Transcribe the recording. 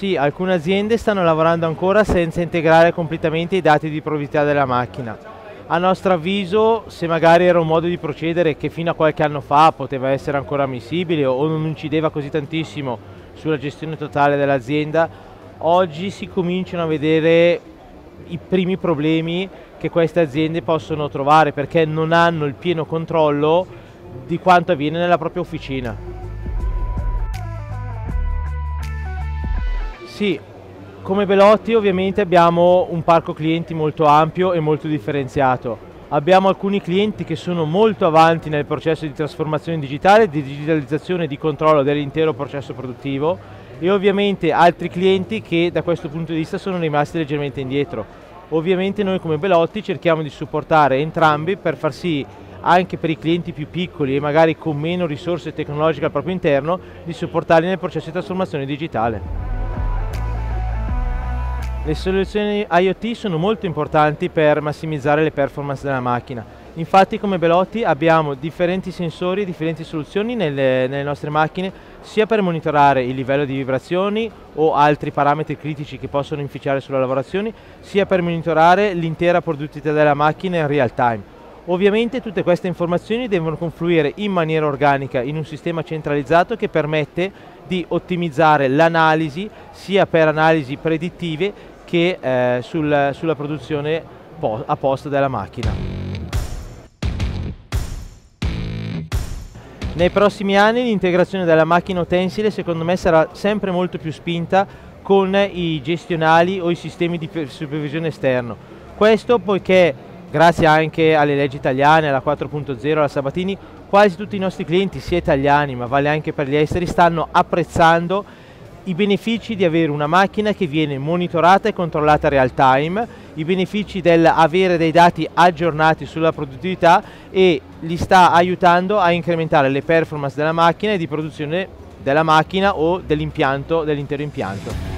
Sì, alcune aziende stanno lavorando ancora senza integrare completamente i dati di probabilità della macchina. A nostro avviso, se magari era un modo di procedere che fino a qualche anno fa poteva essere ancora ammissibile o non incideva così tantissimo sulla gestione totale dell'azienda, oggi si cominciano a vedere i primi problemi che queste aziende possono trovare perché non hanno il pieno controllo di quanto avviene nella propria officina. Sì, come Belotti ovviamente abbiamo un parco clienti molto ampio e molto differenziato. Abbiamo alcuni clienti che sono molto avanti nel processo di trasformazione digitale, di digitalizzazione e di controllo dell'intero processo produttivo e ovviamente altri clienti che da questo punto di vista sono rimasti leggermente indietro. Ovviamente noi come Belotti cerchiamo di supportare entrambi per far sì, anche per i clienti più piccoli e magari con meno risorse tecnologiche al proprio interno, di supportarli nel processo di trasformazione digitale. Le soluzioni IoT sono molto importanti per massimizzare le performance della macchina. Infatti come Belotti abbiamo differenti sensori e differenti soluzioni nelle nostre macchine, sia per monitorare il livello di vibrazioni o altri parametri critici che possono inficiare sulle lavorazioni, sia per monitorare l'intera produttività della macchina in real time. Ovviamente tutte queste informazioni devono confluire in maniera organica in un sistema centralizzato che permette di ottimizzare l'analisi sia per analisi predittive che sulla produzione a posto della macchina. Nei prossimi anni l'integrazione della macchina utensile secondo me sarà sempre molto più spinta con i gestionali o i sistemi di supervisione esterno. Questo poiché grazie anche alle leggi italiane, alla 4.0, alla Sabatini, quasi tutti i nostri clienti, sia italiani ma vale anche per gli esteri, stanno apprezzando i benefici di avere una macchina che viene monitorata e controllata real time, i benefici dell'avere dei dati aggiornati sulla produttività e li sta aiutando a incrementare le performance della macchina e di produzione della macchina o dell'intero impianto.